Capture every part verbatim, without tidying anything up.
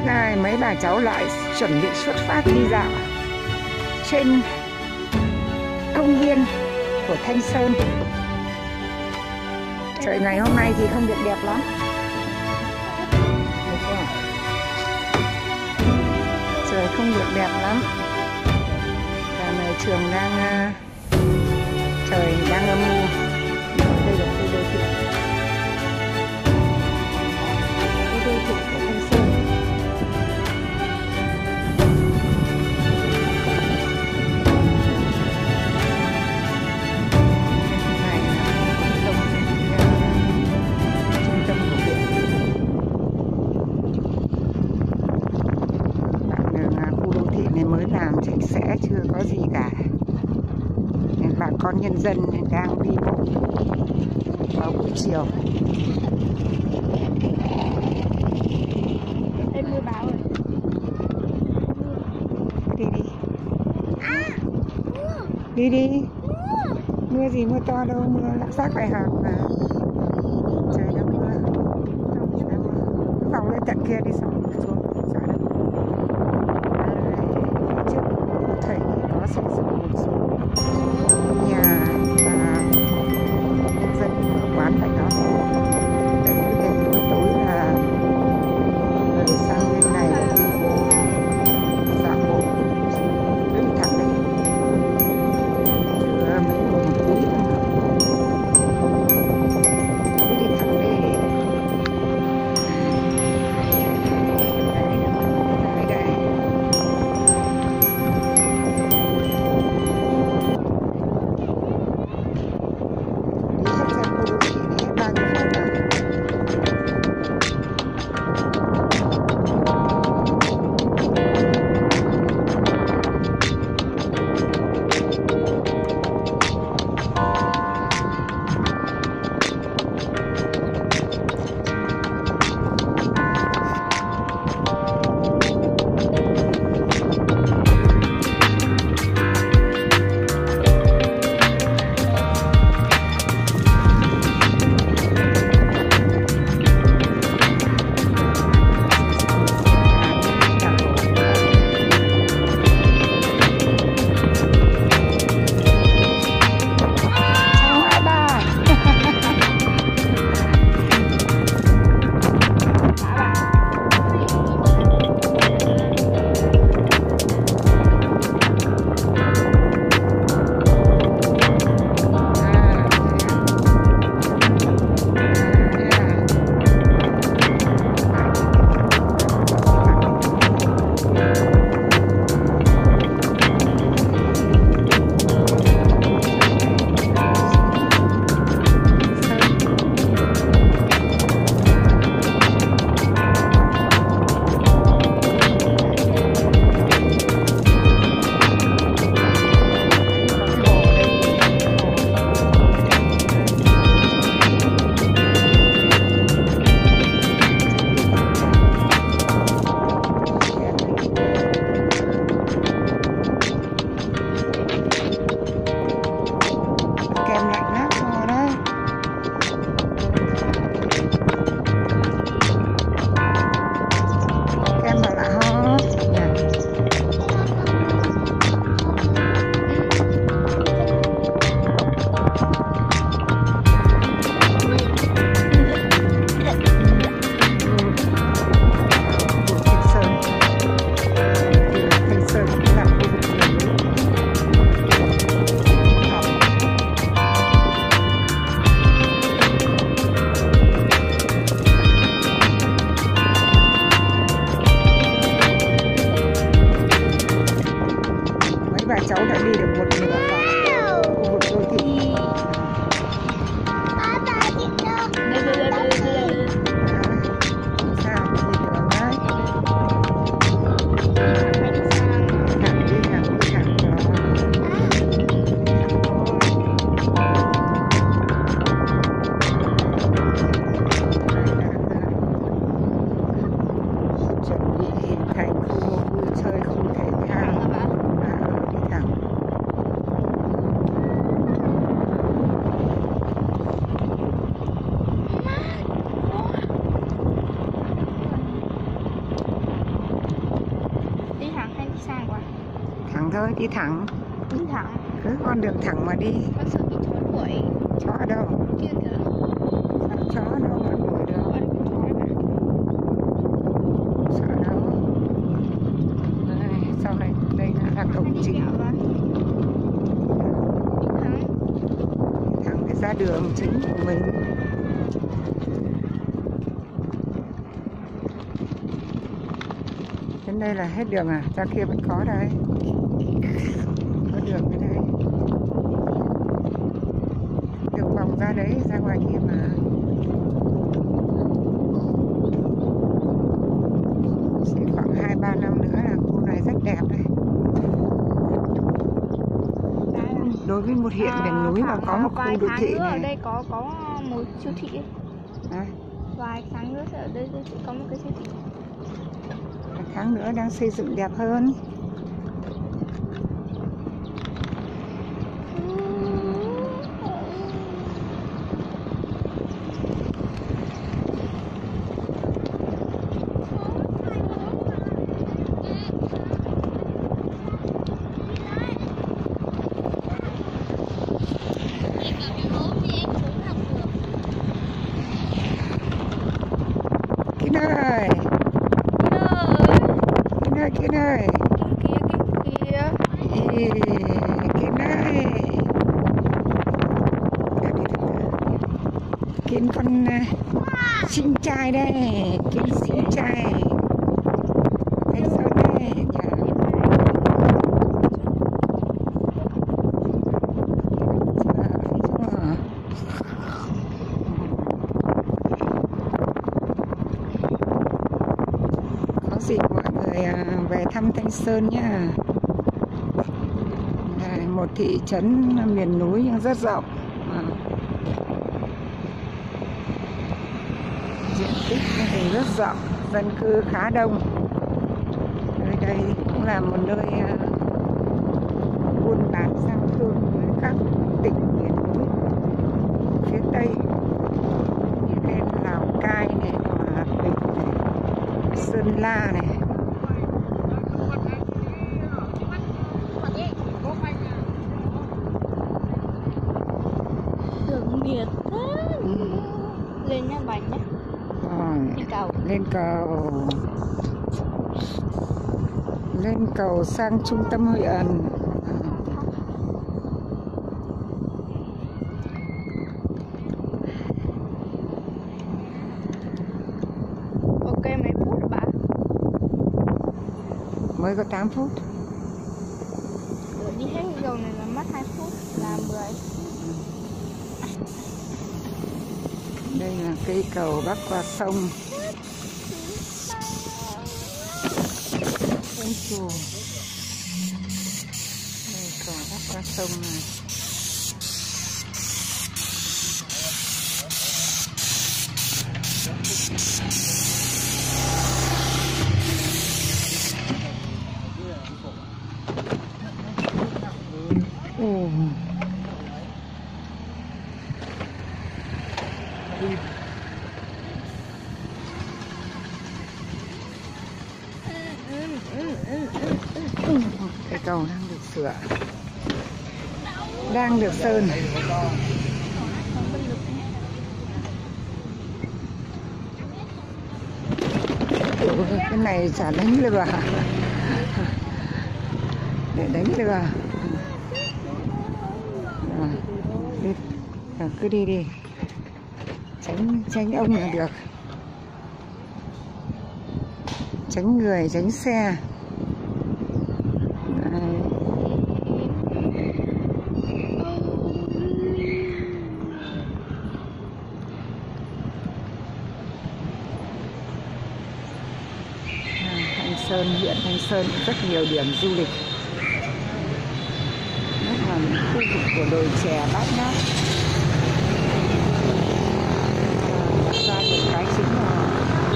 Này, mấy bà cháu lại chuẩn bị xuất phát đi dạo trên công viên của Thanh Sơn. Trời ngày hôm nay thì không được đẹp lắm. Trời không được đẹp lắm. Và này trường đang trời đang âm u. Đây là khu đô thị. Khu đô thị của Thanh Sơn. Mới làm sạch sẽ, chưa có gì cả, nên bà con nhân dân đang đi bộ vào buổi chiều. Em mưa bão rồi. Đi đi. Đi đi. Mưa gì mưa to đâu, mưa lắc xác bài hạt mà. Trời đang mưa. Vòng lên tận kia đi xong xuống. Trời đất. Thầy có xây dựng một số nhà và nhân dân ở quán tại đó. Tại mỗi đêm tối tối là người sang bên này đi bộ dạo bộ đi thẳng đây, chưa mấy một tí nữa đi thẳng đây. Cháu đã đi được một nửa vào khu vực đô thị. Sao đi đường đấy? Thẳng đi thẳng đi thẳng đó. Chuẩn bị hình thành khu vui chơi, khu thể thao. Đi thẳng. Sang quá. Thẳng thôi, đi thẳng. Đi thẳng. Cứ con đường thẳng mà đi. Con sợ bị chó đuổi. Chó ở đâu? Kia kìa. Chó ở đâu mà đuổi được? Ở đây có chó này. Sợ đâu? Đây, sau này đây là cổng chính. Đi thẳng. Thẳng để ra đường chính của mình. Đến đây là hết đường à? Ra kia vẫn có đây. Có đường ở đây. Đường vòng ra đấy, ra ngoài kia mà. Chỉ khoảng hai ba năm nữa là khu này rất đẹp đây. Đối với một huyện miền núi mà có một khu đô thị này. Ở đây có có một siêu thị ấy. Đấy. Vài tháng nữa sẽ ở đây sẽ có một cái siêu thị. Một tháng nữa đang xây dựng đẹp hơn. Kín ơi, Kín ơi, Kín ơi, Kia kia Ý, Kín ơi, Kín con uh, sinh trai đây, Kín sinh trai, anh sao đây, nhà. Dịp mọi người về thăm Thanh Sơn nhá. Đây, một thị trấn miền núi nhưng rất rộng. À. Diện tích thì rất rộng, dân cư khá đông. Nơi đây cũng là một nơi buôn bán giao thương với các tỉnh miền núi phía Tây như bên Lào Cai này, Hòa Bình này, Sơn La này. đường Việt thế. Ừ. Lên nha Bạch nhé. Rồi, lên cầu lên cầu lên cầu sang trung tâm huyện. Ok mấy phút hả bà? Mới có tám phút. Rồi đi hết cái cầu này là mất hai phút là mười. Đây là cây cầu bắc qua sông. Ôi trời. Đây cầu bắc qua sông này. Ồ. Cây cầu đang được sửa, đang được sơn. Ủa, cái này chả đánh lừa, để đánh lừa. À, đi. À, cứ đi đi, tránh tránh ông là được, tránh người tránh xe. Đây. Thanh Sơn, huyện Thanh Sơn rất nhiều điểm du lịch, rất là một khu vực của đồi chè bát ngát. Ra được cái chính là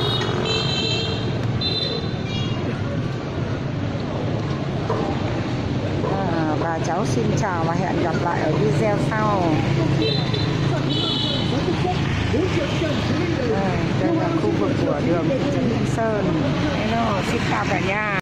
à, và cháu xin chào và hẹn gặp lại ở video sau. Đây, đây là khu vực của đường thị trấn Thanh Sơn. Hello, xin chào cả nhà.